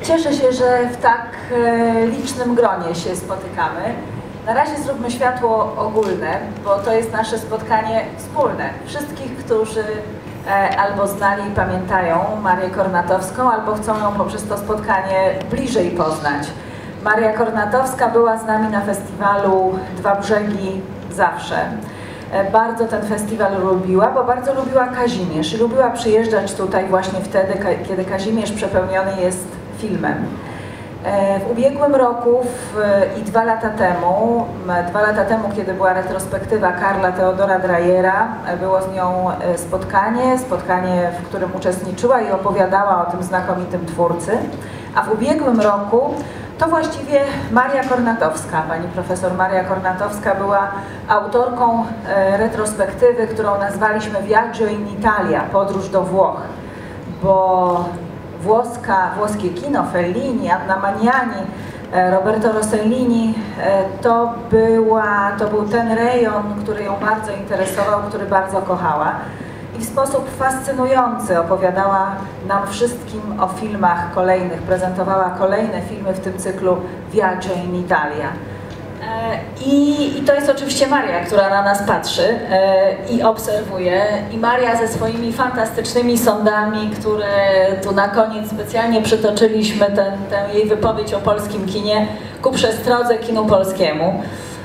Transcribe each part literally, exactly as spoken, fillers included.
Cieszę się, że w tak licznym gronie się spotykamy. Na razie zróbmy światło ogólne, bo to jest nasze spotkanie wspólne. Wszystkich, którzy albo znali i pamiętają Marię Kornatowską, albo chcą ją poprzez to spotkanie bliżej poznać. Maria Kornatowska była z nami na festiwalu Dwa Brzegi zawsze. Bardzo ten festiwal lubiła, bo bardzo lubiła Kazimierz i lubiła przyjeżdżać tutaj właśnie wtedy, kiedy Kazimierz przepełniony jest filmem. W ubiegłym roku i dwa lata temu, dwa lata temu, kiedy była retrospektywa Karla Teodora Dreyera, było z nią spotkanie, spotkanie, w którym uczestniczyła i opowiadała o tym znakomitym twórcy. A w ubiegłym roku to właściwie Maria Kornatowska, pani profesor Maria Kornatowska była autorką retrospektywy, którą nazwaliśmy Viaggio in Italia, podróż do Włoch, bo włoska, włoskie kino, Fellini, Anna Magnani, Roberto Rossellini, to, była, to był ten rejon, który ją bardzo interesował, który bardzo kochała. I w sposób fascynujący opowiadała nam wszystkim o filmach kolejnych, prezentowała kolejne filmy w tym cyklu Viaggio in Italia. I, I to jest oczywiście Maria, która na nas patrzy i obserwuje. I Maria ze swoimi fantastycznymi sondami, które tu na koniec specjalnie przytoczyliśmy, ten, tę jej wypowiedź o polskim kinie ku przestrodze kinu polskiemu.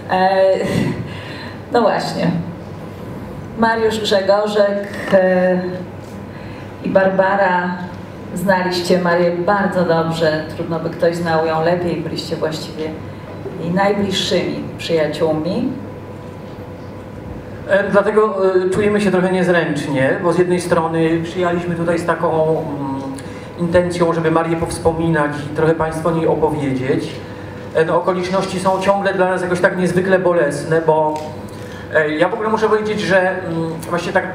No właśnie. Mariusz Grzegorzek i Barbara, znaliście Marię bardzo dobrze, trudno by ktoś znał ją lepiej, byliście właściwie jej najbliższymi przyjaciółmi. Dlatego czujemy się trochę niezręcznie, bo z jednej strony przyjechaliśmy tutaj z taką mm, intencją, żeby Marię powspominać i trochę Państwu o niej opowiedzieć. No, okoliczności są ciągle dla nas jakoś tak niezwykle bolesne, bo ja w ogóle muszę powiedzieć, że właśnie tak,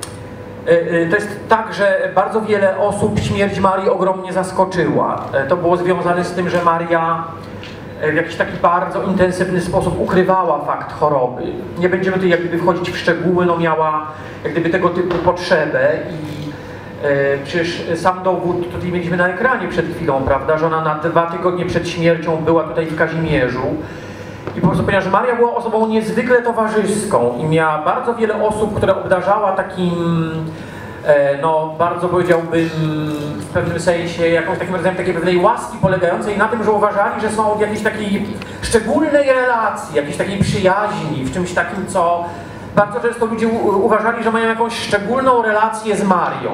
to jest tak, że bardzo wiele osób śmierć Marii ogromnie zaskoczyła. To było związane z tym, że Maria w jakiś taki bardzo intensywny sposób ukrywała fakt choroby. Nie będziemy tutaj jak gdyby wchodzić w szczegóły, no miała jak gdyby tego typu potrzebę i e, przecież sam dowód tutaj mieliśmy na ekranie przed chwilą, prawda, że ona na dwa tygodnie przed śmiercią była tutaj w Kazimierzu. I po prostu, ponieważ Maria była osobą niezwykle towarzyską i miała bardzo wiele osób, które obdarzała takim, e, no bardzo powiedziałbym w pewnym sensie jakąś takim rodzajem takiej pewnej łaski polegającej na tym, że uważali, że są w jakiejś takiej szczególnej relacji, jakiejś takiej przyjaźni, w czymś takim, co bardzo często ludzie uważali, że mają jakąś szczególną relację z Marią.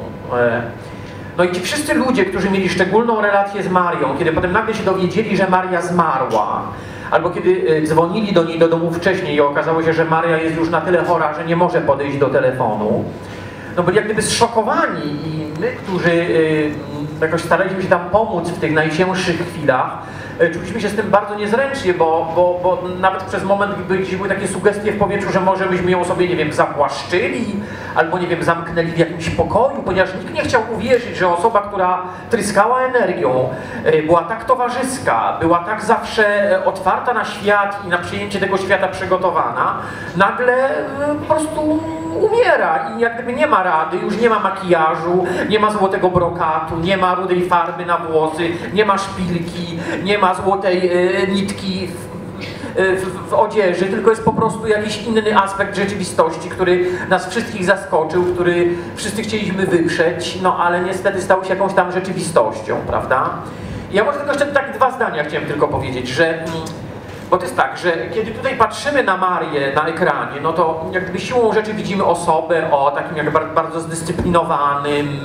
E, No i ci wszyscy ludzie, którzy mieli szczególną relację z Marią, kiedy potem nagle się dowiedzieli, że Maria zmarła, albo kiedy dzwonili do niej do domu wcześniej i okazało się, że Maria jest już na tyle chora, że nie może podejść do telefonu, no byli jak gdyby zszokowani i my, którzy y, jakoś staraliśmy się tam pomóc w tych najcięższych chwilach, y, czuliśmy się z tym bardzo niezręcznie, bo, bo, bo nawet przez moment gdzieś były takie sugestie w powietrzu, że może byśmy ją sobie, nie wiem, zapłaszczyli, albo, nie wiem, zamknęli w jakimś pokoju, ponieważ nikt nie chciał uwierzyć, że osoba, która tryskała energią, y, była tak towarzyska, była tak zawsze otwarta na świat i na przyjęcie tego świata przygotowana, nagle y, po prostu umiera i jak gdyby nie ma rady, już nie ma makijażu, nie ma złotego brokatu, nie ma rudej farby na włosy, nie ma szpilki, nie ma złotej y, nitki w, y, w, w odzieży, tylko jest po prostu jakiś inny aspekt rzeczywistości, który nas wszystkich zaskoczył, który wszyscy chcieliśmy wyprzeć, no ale niestety stał się jakąś tam rzeczywistością, prawda? I ja może tylko jeszcze tak dwa zdania chciałem tylko powiedzieć, że bo to jest tak, że kiedy tutaj patrzymy na Marię na ekranie, no to jak gdyby siłą rzeczy widzimy osobę o takim jak bardzo zdyscyplinowanym,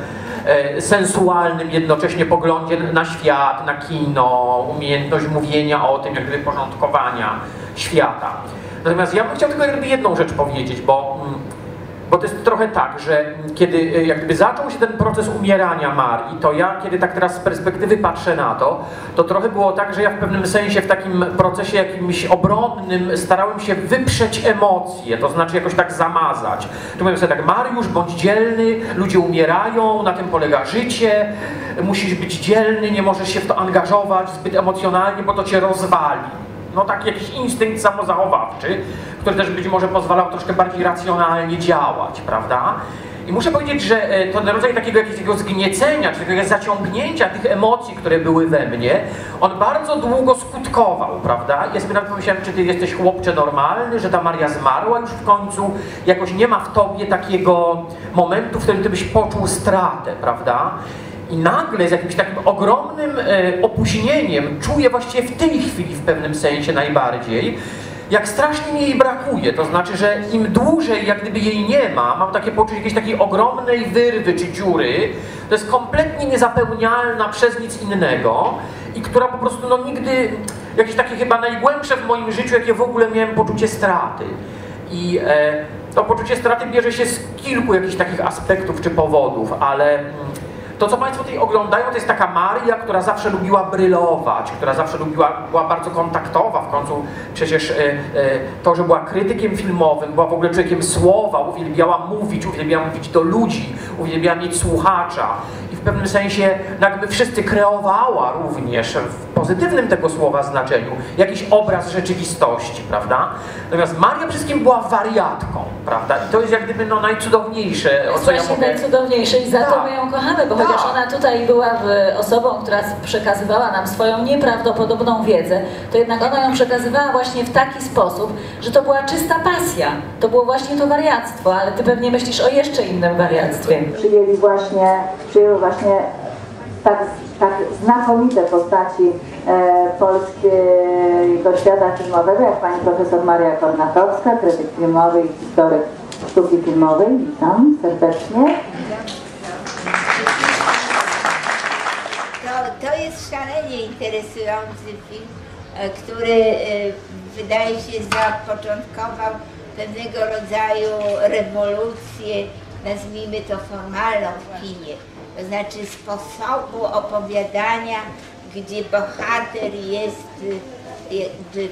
e, sensualnym jednocześnie poglądzie na świat, na kino, umiejętność mówienia o tym, jak gdyby porządkowania świata. Natomiast ja bym chciał tylko jak gdyby jedną rzecz powiedzieć, bo Bo to jest trochę tak, że kiedy jak gdyby zaczął się ten proces umierania Marii, to ja, kiedy tak teraz z perspektywy patrzę na to, to trochę było tak, że ja w pewnym sensie w takim procesie jakimś obronnym starałem się wyprzeć emocje, to znaczy jakoś tak zamazać. Tu mówię sobie tak, Mariusz, bądź dzielny, ludzie umierają, na tym polega życie, musisz być dzielny, nie możesz się w to angażować zbyt emocjonalnie, bo to cię rozwali. No taki jakiś instynkt samozachowawczy, który też być może pozwalał troszkę bardziej racjonalnie działać, prawda? I muszę powiedzieć, że ten rodzaj takiego jakiegoś zgniecenia, czy takiego zaciągnięcia tych emocji, które były we mnie, on bardzo długo skutkował, prawda? Ja sobie nawet pomyślałem, czy ty jesteś chłopcze normalny, że ta Maria zmarła już w końcu, jakoś nie ma w tobie takiego momentu, w którym ty byś poczuł stratę, prawda? I nagle z jakimś takim ogromnym e, opóźnieniem czuję właściwie w tej chwili w pewnym sensie najbardziej, jak strasznie mi jej brakuje, to znaczy, że im dłużej jak gdyby jej nie ma, mam takie poczucie jakiejś takiej ogromnej wyrwy czy dziury, to jest kompletnie niezapełnialna przez nic innego i która po prostu no nigdy, jakieś takie chyba najgłębsze w moim życiu, jakie w ogóle miałem poczucie straty. I e, to poczucie straty bierze się z kilku jakichś takich aspektów czy powodów, ale to, co Państwo tutaj oglądają, to jest taka Maria, która zawsze lubiła brylować, która zawsze lubiła, była bardzo kontaktowa, w końcu przecież e, e, to, że była krytykiem filmowym, była w ogóle człowiekiem słowa, uwielbiała mówić, uwielbiała mówić do ludzi, uwielbiała mieć słuchacza i w pewnym sensie jakby wszyscy kreowała również w pozytywnym tego słowa znaczeniu jakiś obraz rzeczywistości, prawda? Natomiast Maria przede wszystkim była wariatką, prawda? I to jest jak gdyby no najcudowniejsze, o co ja mogę... najcudowniejsze i za tak. to my ją kochamy, bo chociaż ona tutaj była osobą, która przekazywała nam swoją nieprawdopodobną wiedzę, to jednak ona ją przekazywała właśnie w taki sposób, że to była czysta pasja. To było właśnie to wariactwo, ale ty pewnie myślisz o jeszcze innym wariactwie. Przyjęli właśnie, przyjęły właśnie tak, tak znakomite postaci e, polskiego świata filmowego, jak pani profesor Maria Kornatowska, krytyk filmowy i historyk sztuki filmowej. Witam serdecznie. To, to jest szalenie interesujący film, który wydaje się zapoczątkował pewnego rodzaju rewolucję, nazwijmy to formalną w kinie. To znaczy sposobu opowiadania, gdzie bohater jest jakby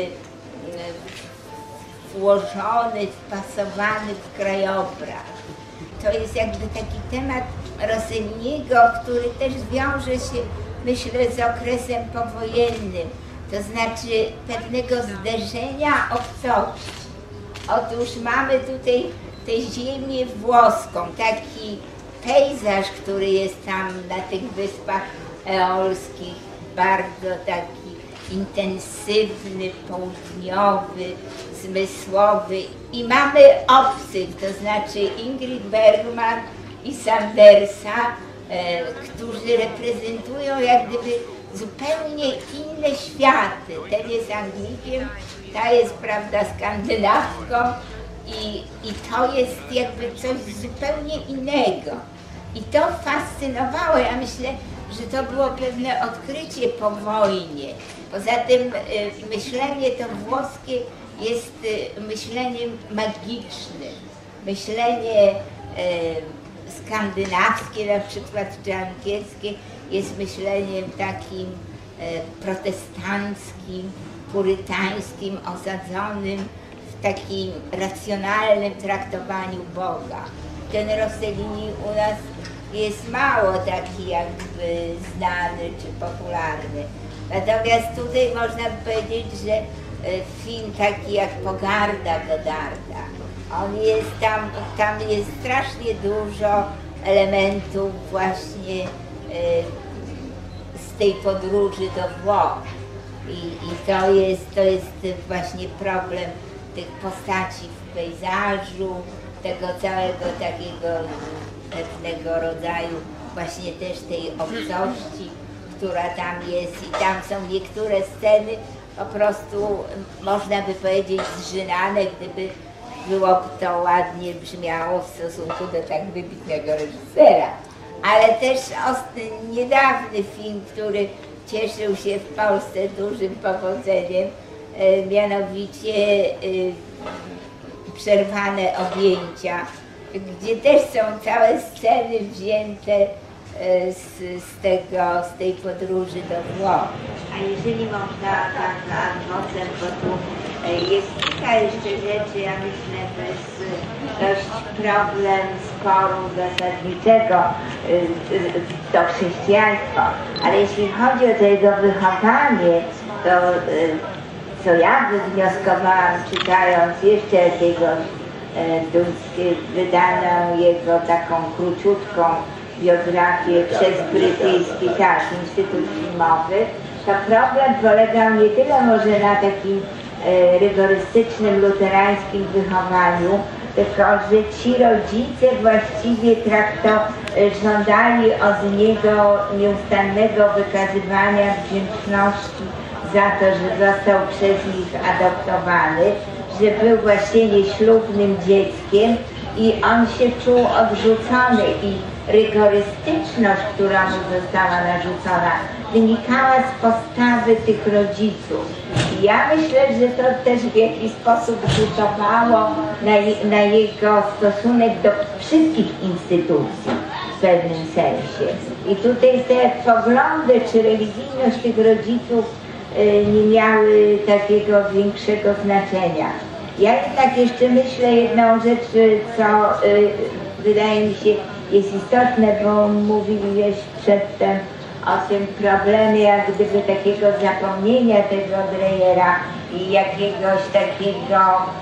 włożony, wpasowany w krajobraz. To jest jakby taki temat Rosselliniego, który też wiąże się, myślę, z okresem powojennym, to znaczy pewnego zderzenia obcości. Otóż mamy tutaj tę ziemię włoską, taki pejzaż, który jest tam na tych wyspach eolskich, bardzo taki intensywny, południowy, zmysłowy i mamy obcych, to znaczy Ingrid Bergman i Sandersa, e, którzy reprezentują jak gdyby zupełnie inne światy. Ten jest Anglikiem, ta jest, prawda, Skandynawką i, i to jest jakby coś zupełnie innego. I to fascynowało, ja myślę, że to było pewne odkrycie po wojnie. Poza tym y, myślenie to włoskie jest y, myśleniem magicznym. Myślenie y, skandynawskie na przykład, czy angielskie jest myśleniem takim y, protestanckim, purytańskim, osadzonym w takim racjonalnym traktowaniu Boga. Ten Rossellini u nas jest mało taki jakby znany czy popularny. Natomiast tutaj można powiedzieć, że film taki jak Pogarda Godarda, on jest tam, tam jest strasznie dużo elementów właśnie z tej podróży do Włoch. I, i to, jest, to jest właśnie problem tych postaci w pejzażu, tego całego takiego pewnego rodzaju właśnie też tej obcości, która tam jest i tam są niektóre sceny po prostu, można by powiedzieć, zżynane, gdyby byłoby to ładnie brzmiało w stosunku do tak wybitnego reżysera. Ale też niedawny film, który cieszył się w Polsce dużym powodzeniem, e, mianowicie e, Przerwane objęcia, gdzie też są całe sceny wzięte z, z, tego, z tej podróży do Włoch. A jeżeli można tak ad vocem, bo tu jest kilka jeszcze rzeczy, ja myślę, to jest dość problem sporu zasadniczego, to chrześcijaństwo. Ale jeśli chodzi o to jego wychowanie, to co ja wywnioskowałam, czytając jeszcze jakiegoś duńskie, wydano jego taką króciutką biografię przez brytyjski też Instytut Filmowy, to problem polegał nie tyle może na takim e, rygorystycznym, luterańskim wychowaniu, tylko że ci rodzice właściwie trakto e, żądali od niego nieustannego wykazywania wdzięczności za to, że został przez nich adoptowany, że był właśnie nieślubnym dzieckiem i on się czuł odrzucony i rygorystyczność, która mu została narzucona, wynikała z postawy tych rodziców. I ja myślę, że to też w jakiś sposób rzutowało na, na jego stosunek do wszystkich instytucji w pewnym sensie. I tutaj te poglądy czy religijność tych rodziców y, nie miały takiego większego znaczenia. Ja jednak jeszcze myślę jedną rzecz, co y, wydaje mi się jest istotne, bo mówiłeś przedtem o tym problemie jak gdyby takiego zapomnienia tego Dreyera i jakiegoś takiego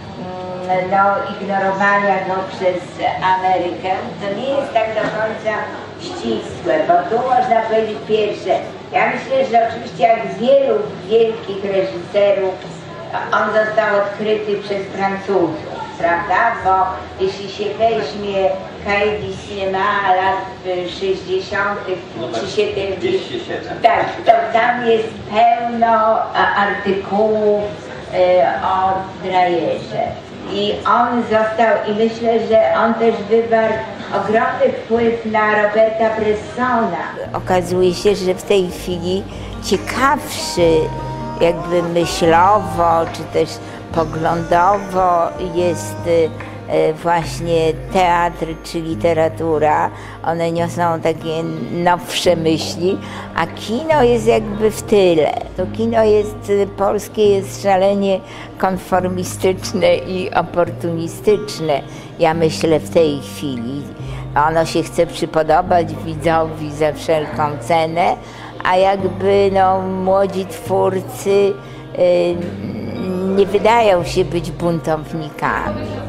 no, ignorowania go przez Amerykę. To nie jest tak do końca ścisłe, bo tu można powiedzieć pierwsze, ja myślę, że oczywiście jak wielu wielkich reżyserów on został odkryty przez Francuzów, prawda? Bo jeśli się weźmie Cahiers du Cinéma lat sześćdziesiątych czy siedemdziesiątych, tak, to tam jest pełno artykułów o Dreyerze. I on został, i myślę, że on też wywarł ogromny wpływ na Roberta Bressona. Okazuje się, że w tej chwili ciekawszy jakby myślowo, czy też poglądowo jest właśnie teatr czy literatura. One niosą takie nowsze myśli, a kino jest jakby w tyle. To kino jest polskie, jest szalenie konformistyczne i oportunistyczne. Ja myślę w tej chwili. Ono się chce przypodobać widzowi za wszelką cenę, a jakby no, młodzi twórcy y, nie wydają się być buntownikami.